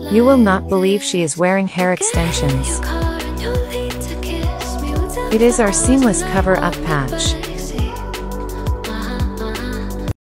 You will not believe she is wearing hair extensions. It is our seamless cover-up patch.